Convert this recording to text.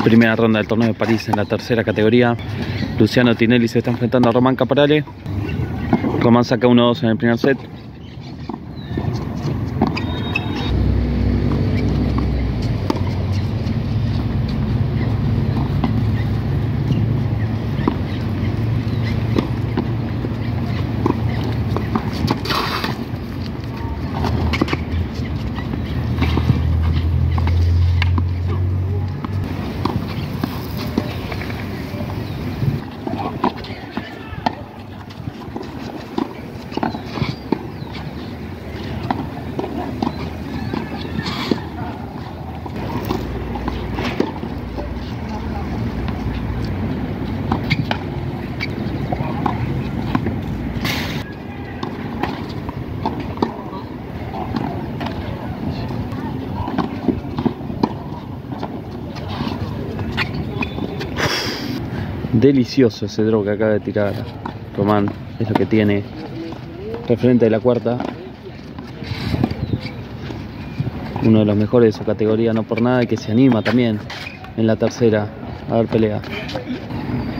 Primera ronda del torneo de París en la tercera categoría. Luciano Tinelli se está enfrentando a Román Caporale. Román saca 1-2 en el primer set. Delicioso ese draw que acaba de tirar Román, es lo que tiene referente de la cuarta. Uno de los mejores de su categoría, no por nada, y que se anima también en la tercera a dar pelea.